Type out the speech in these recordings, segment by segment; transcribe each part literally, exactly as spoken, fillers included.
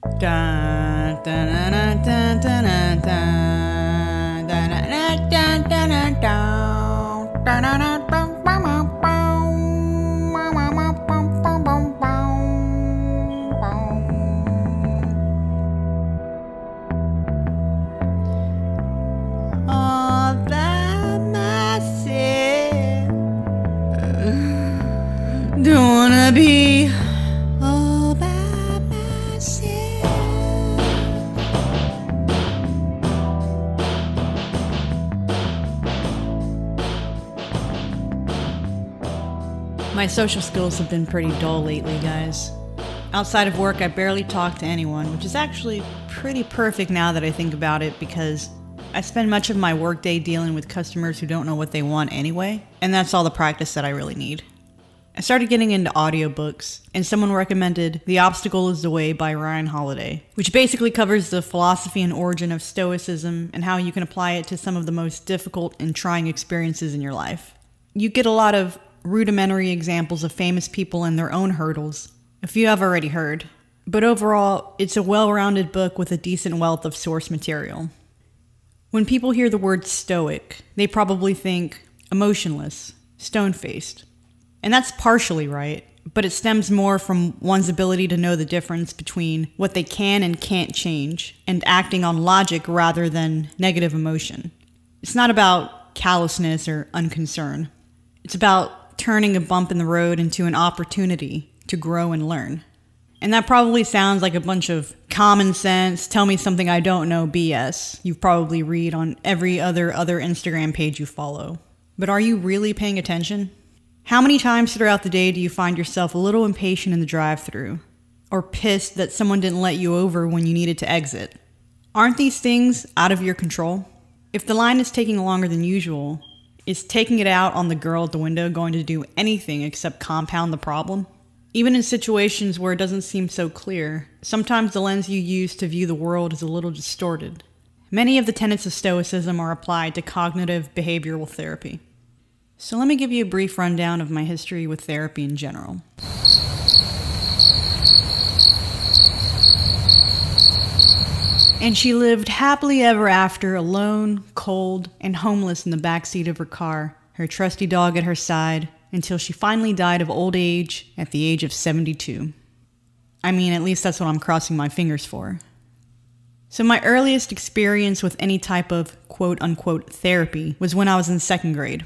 Da, da, da, da, da, da, da, da, da, da, da, da, da, da, da, da. All by myself, don't wanna be all by myself. My social skills have been pretty dull lately, guys. Outside of work, I barely talk to anyone, which is actually pretty perfect now that I think about it, because I spend much of my workday dealing with customers who don't know what they want anyway, and that's all the practice that I really need. I started getting into audiobooks, and someone recommended The Obstacle is the Way by Ryan Holiday, which basically covers the philosophy and origin of Stoicism and how you can apply it to some of the most difficult and trying experiences in your life. You get a lot of rudimentary examples of famous people and their own hurdles, a few I've already heard, but overall, it's a well-rounded book with a decent wealth of source material. When people hear the word stoic, they probably think emotionless, stone-faced. And that's partially right, but it stems more from one's ability to know the difference between what they can and can't change and acting on logic rather than negative emotion. It's not about callousness or unconcern. It's about turning a bump in the road into an opportunity to grow and learn. And that probably sounds like a bunch of common sense, tell me something I don't know B S you've probably read on every other other Instagram page you follow. But are you really paying attention? How many times throughout the day do you find yourself a little impatient in the drive-thru? Or pissed that someone didn't let you over when you needed to exit? Aren't these things out of your control? If the line is taking longer than usual, is taking it out on the girl at the window going to do anything except compound the problem? Even in situations where it doesn't seem so clear, sometimes the lens you use to view the world is a little distorted. Many of the tenets of Stoicism are applied to cognitive behavioral therapy. So let me give you a brief rundown of my history with therapy in general. And she lived happily ever after, alone, cold, and homeless in the backseat of her car, her trusty dog at her side, until she finally died of old age at the age of seventy-two. I mean, at least that's what I'm crossing my fingers for. So my earliest experience with any type of quote-unquote therapy was when I was in second grade.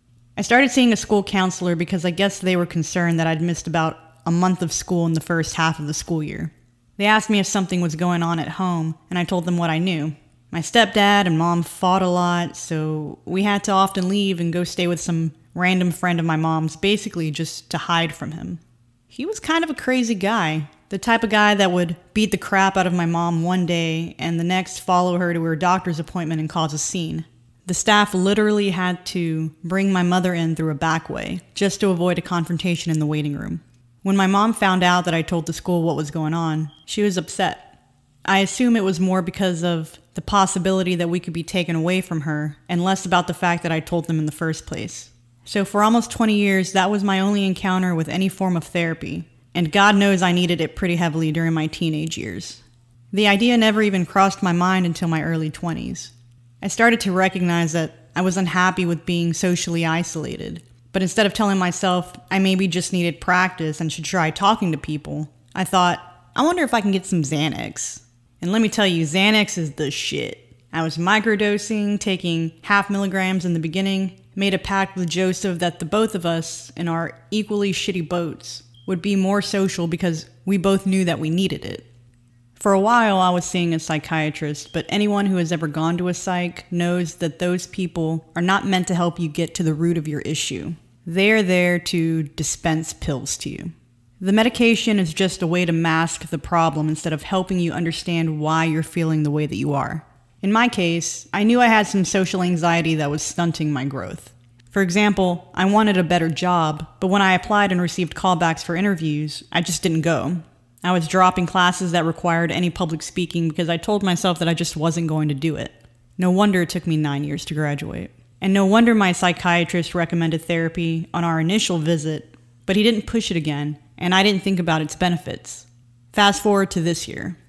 I started seeing a school counselor because I guess they were concerned that I'd missed about a month of school in the first half of the school year. They asked me if something was going on at home, and I told them what I knew. My stepdad and mom fought a lot, so we had to often leave and go stay with some random friend of my mom's, basically just to hide from him. He was kind of a crazy guy, the type of guy that would beat the crap out of my mom one day and the next follow her to her doctor's appointment and cause a scene. The staff literally had to bring my mother in through a back way just to avoid a confrontation in the waiting room. When my mom found out that I told the school what was going on, she was upset. I assume it was more because of the possibility that we could be taken away from her and less about the fact that I told them in the first place. So for almost twenty years, that was my only encounter with any form of therapy, and God knows I needed it pretty heavily during my teenage years. The idea never even crossed my mind until my early twenties. I started to recognize that I was unhappy with being socially isolated, but instead of telling myself I maybe just needed practice and should try talking to people, I thought, I wonder if I can get some Xanax. And let me tell you, Xanax is the shit. I was microdosing, taking half milligrams in the beginning, made a pact with Joseph that the both of us in our equally shitty boats would be more social because we both knew that we needed it. For a while I was seeing a psychiatrist, but anyone who has ever gone to a psych knows that those people are not meant to help you get to the root of your issue. They're there to dispense pills to you. The medication is just a way to mask the problem instead of helping you understand why you're feeling the way that you are. In my case, I knew I had some social anxiety that was stunting my growth. For example, I wanted a better job, but when I applied and received callbacks for interviews, I just didn't go. I was dropping classes that required any public speaking because I told myself that I just wasn't going to do it. No wonder it took me nine years to graduate. And no wonder my psychiatrist recommended therapy on our initial visit, but he didn't push it again, and I didn't think about its benefits. Fast forward to this year.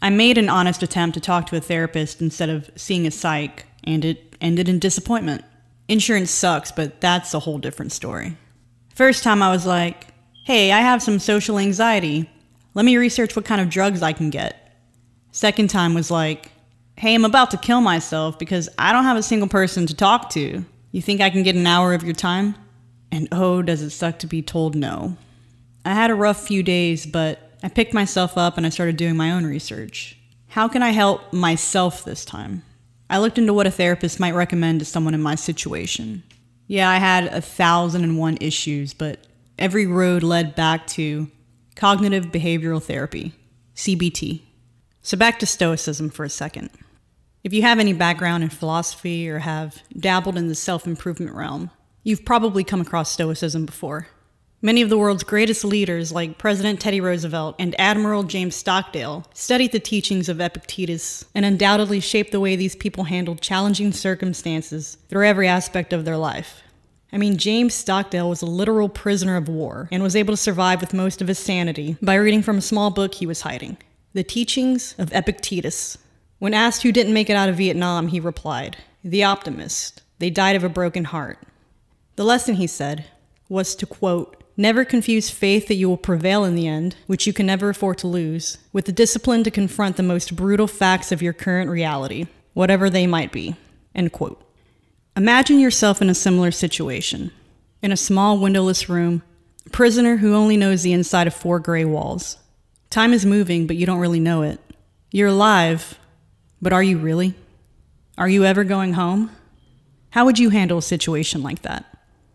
I made an honest attempt to talk to a therapist instead of seeing a psych, and it ended in disappointment. Insurance sucks, but that's a whole different story. First time I was like, hey, I have some social anxiety. Let me research what kind of drugs I can get. Second time was like, hey, I'm about to kill myself because I don't have a single person to talk to. You think I can get an hour of your time? And oh, does it suck to be told no. I had a rough few days, but I picked myself up and I started doing my own research. How can I help myself this time? I looked into what a therapist might recommend to someone in my situation. Yeah, I had a thousand and one issues, but every road led back to cognitive behavioral therapy, C B T. So back to Stoicism for a second. If you have any background in philosophy or have dabbled in the self-improvement realm, you've probably come across Stoicism before. Many of the world's greatest leaders, like President Teddy Roosevelt and Admiral James Stockdale, studied the teachings of Epictetus and undoubtedly shaped the way these people handled challenging circumstances through every aspect of their life. I mean, James Stockdale was a literal prisoner of war and was able to survive with most of his sanity by reading from a small book he was hiding, The Teachings of Epictetus. When asked who didn't make it out of Vietnam, he replied, "The optimist. They died of a broken heart." The lesson, he said, was to, quote, "Never confuse faith that you will prevail in the end, which you can never afford to lose, with the discipline to confront the most brutal facts of your current reality, whatever they might be." End quote. Imagine yourself in a similar situation. In a small windowless room, a prisoner who only knows the inside of four gray walls. Time is moving, but you don't really know it. You're alive, but are you really? Are you ever going home? How would you handle a situation like that?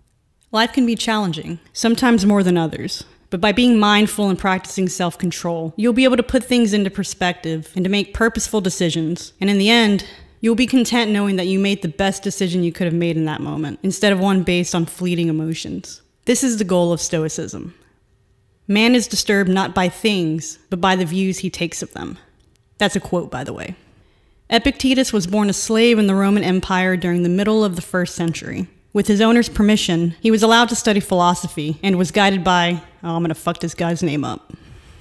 Life can be challenging, sometimes more than others, but by being mindful and practicing self-control, you'll be able to put things into perspective and to make purposeful decisions, and in the end, you'll be content knowing that you made the best decision you could have made in that moment, instead of one based on fleeting emotions. This is the goal of Stoicism. Man is disturbed not by things, but by the views he takes of them. That's a quote, by the way. Epictetus was born a slave in the Roman Empire during the middle of the first century. With his owner's permission, he was allowed to study philosophy and was guided by, oh, I'm gonna fuck this guy's name up,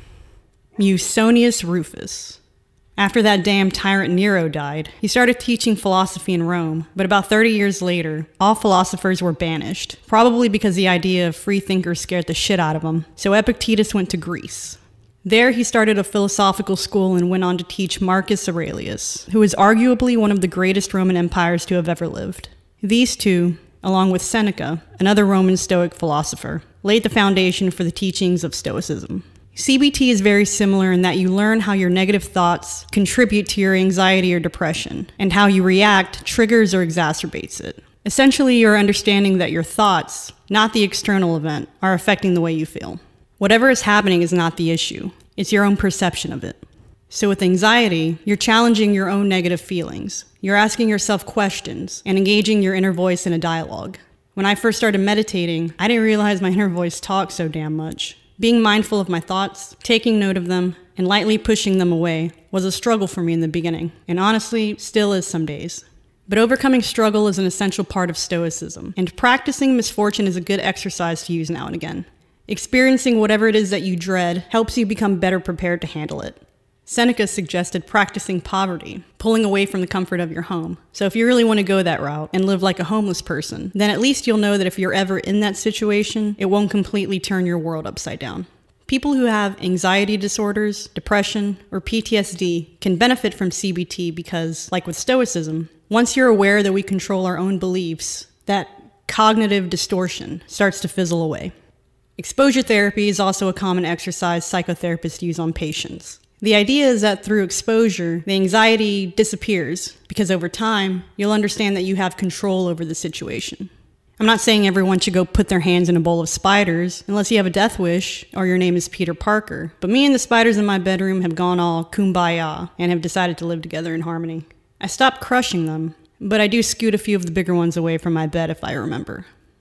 Musonius Rufus. After that damn tyrant Nero died, he started teaching philosophy in Rome, but about thirty years later, all philosophers were banished, probably because the idea of free thinkers scared the shit out of him, so Epictetus went to Greece. There he started a philosophical school and went on to teach Marcus Aurelius, who is arguably one of the greatest Roman empires to have ever lived. These two, along with Seneca, another Roman Stoic philosopher, laid the foundation for the teachings of Stoicism. C B T is very similar in that you learn how your negative thoughts contribute to your anxiety or depression, and how you react triggers or exacerbates it. Essentially, you're understanding that your thoughts, not the external event, are affecting the way you feel. Whatever is happening is not the issue, it's your own perception of it. So with anxiety, you're challenging your own negative feelings. You're asking yourself questions and engaging your inner voice in a dialogue. When I first started meditating, I didn't realize my inner voice talked so damn much. Being mindful of my thoughts, taking note of them, and lightly pushing them away was a struggle for me in the beginning, and honestly, still is some days. But overcoming struggle is an essential part of Stoicism, and practicing misfortune is a good exercise to use now and again. Experiencing whatever it is that you dread helps you become better prepared to handle it. Seneca suggested practicing poverty, pulling away from the comfort of your home. So if you really want to go that route and live like a homeless person, then at least you'll know that if you're ever in that situation, it won't completely turn your world upside down. People who have anxiety disorders, depression, or P T S D can benefit from C B T because, like with Stoicism, once you're aware that we control our own beliefs, that cognitive distortion starts to fizzle away. Exposure therapy is also a common exercise psychotherapists use on patients. The idea is that through exposure, the anxiety disappears because over time, you'll understand that you have control over the situation. I'm not saying everyone should go put their hands in a bowl of spiders unless you have a death wish or your name is Peter Parker, but me and the spiders in my bedroom have gone all kumbaya and have decided to live together in harmony. I stopped crushing them, but I do scoot a few of the bigger ones away from my bed if I remember.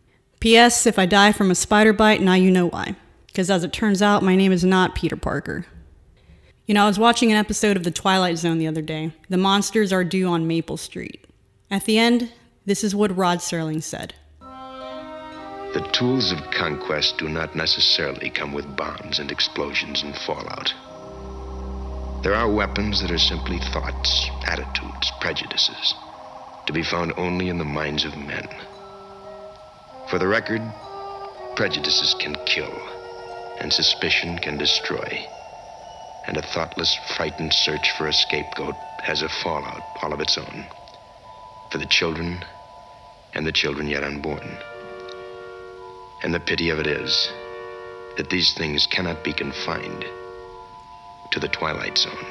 P S If I die from a spider bite, now you know why. Because as it turns out, my name is not Peter Parker. You know, I was watching an episode of The Twilight Zone the other day. The monsters are due on Maple Street. At the end, this is what Rod Serling said. The tools of conquest do not necessarily come with bombs and explosions and fallout. There are weapons that are simply thoughts, attitudes, prejudices, to be found only in the minds of men. For the record, prejudices can kill, and suspicion can destroy. And a thoughtless, frightened search for a scapegoat has a fallout all of its own, for the children and the children yet unborn. And the pity of it is that these things cannot be confined to the twilight zone.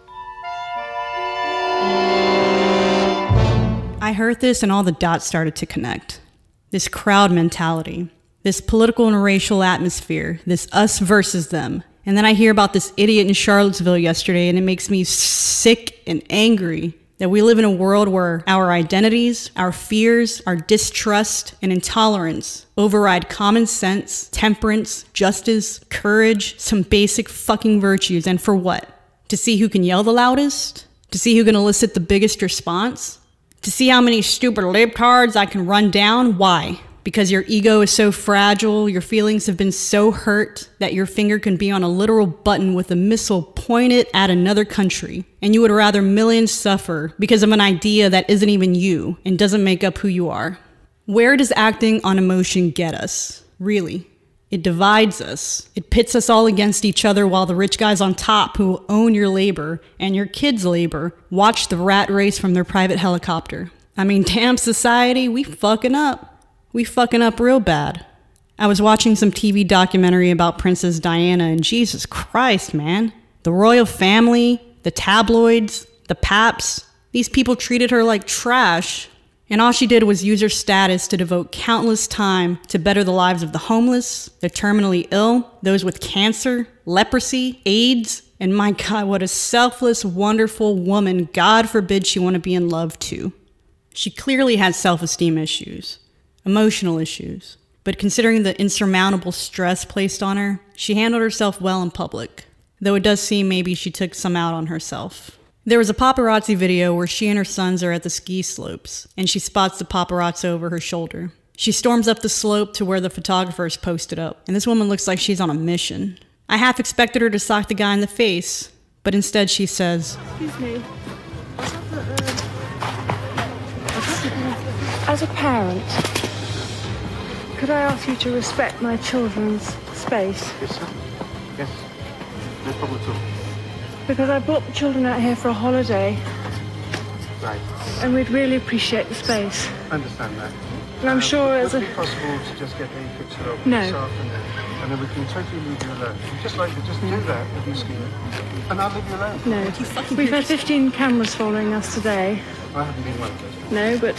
I heard this and all the dots started to connect. This crowd mentality, this political and racial atmosphere, this us versus them. And then I hear about this idiot in Charlottesville yesterday, and it makes me sick and angry that we live in a world where our identities, our fears, our distrust, and intolerance override common sense, temperance, justice, courage, some basic fucking virtues. And for what? To see who can yell the loudest? To see who can elicit the biggest response? To see how many stupid libtards I can run down? Why? Because your ego is so fragile, your feelings have been so hurt that your finger can be on a literal button with a missile pointed at another country, and you would rather millions suffer because of an idea that isn't even you and doesn't make up who you are. Where does acting on emotion get us? Really? It divides us. It pits us all against each other while the rich guys on top who own your labor and your kids' labor watch the rat race from their private helicopter. I mean, damn society, we fucking up. We fucking up real bad. I was watching some T V documentary about Princess Diana, and Jesus Christ, man. The royal family, the tabloids, the paps, these people treated her like trash. And all she did was use her status to devote countless time to better the lives of the homeless, the terminally ill, those with cancer, leprosy, AIDS, and my God, what a selfless, wonderful woman God forbid she want to be in love too. She clearly had self-esteem issues. Emotional issues. But considering the insurmountable stress placed on her, she handled herself well in public, though it does seem maybe she took some out on herself. There was a paparazzi video where she and her sons are at the ski slopes, and she spots the paparazzi over her shoulder. She storms up the slope to where the photographers posted up, and this woman looks like she's on a mission. I half expected her to sock the guy in the face, but instead she says, "Excuse me. As a parent, could I ask you to respect my children's space?" Yes, sir. Yes. No problem at all. Because I brought the children out here for a holiday, Right. and we'd really appreciate the space. I understand that. And I'm Um, sure would as it a... be possible to just get a picture of No. yourself and then, and then we can totally leave you alone. Just like to just do that with you skiing, and I'll leave you alone. No. We've had fifteen cameras following us today. I haven't been one of those. No, but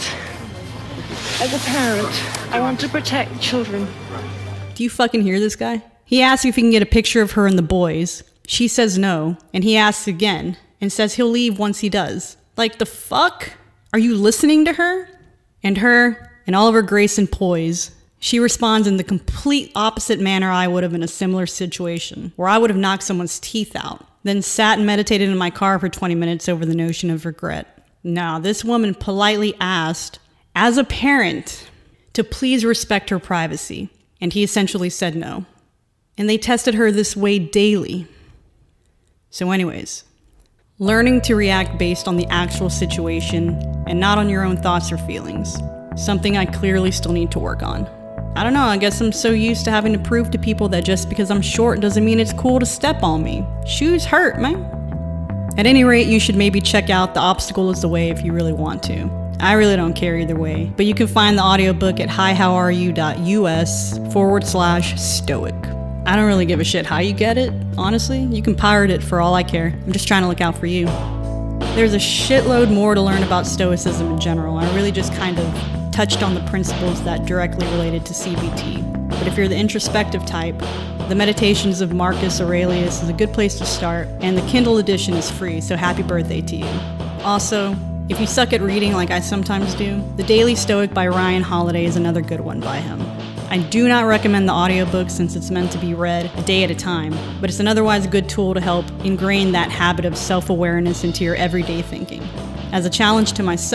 as a parent, I want to protect children. do you fucking hear this guy? He asks if he can get a picture of her and the boys. She says no, and he asks again, and says he'll leave once he does. Like, the fuck? Are you listening to her? And her, in all of her grace and poise, she responds in the complete opposite manner I would have in a similar situation, where I would have knocked someone's teeth out, then sat and meditated in my car for twenty minutes over the notion of regret. Now, this woman politely asked, as a parent, to please respect her privacy, and he essentially said no. And they tested her this way daily. So anyways, learning to react based on the actual situation and not on your own thoughts or feelings. Something I clearly still need to work on. I don't know, I guess I'm so used to having to prove to people that just because I'm short doesn't mean it's cool to step on me. Shoes hurt, man. At any rate, you should maybe check out The Obstacle is the Way if you really want to. I really don't care either way, but you can find the audiobook at hihowareyu.us forward slash stoic. I don't really give a shit how you get it, honestly. You can pirate it for all I care. I'm just trying to look out for you. There's a shitload more to learn about Stoicism in general. I really just kind of touched on the principles that directly related to C B T. But if you're the introspective type, the Meditations of Marcus Aurelius is a good place to start, and the Kindle edition is free, so happy birthday to you. Also, if you suck at reading like I sometimes do, The Daily Stoic by Ryan Holiday is another good one by him. I do not recommend the audiobook since it's meant to be read a day at a time, but it's an otherwise good tool to help ingrain that habit of self-awareness into your everyday thinking. As a challenge to myself,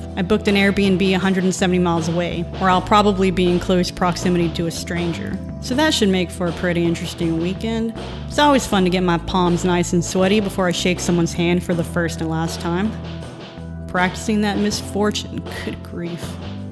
I booked an Airbnb one hundred seventy miles away, where I'll probably be in close proximity to a stranger. So that should make for a pretty interesting weekend. It's always fun to get my palms nice and sweaty before I shake someone's hand for the first and last time. Practicing that misfortune, good grief.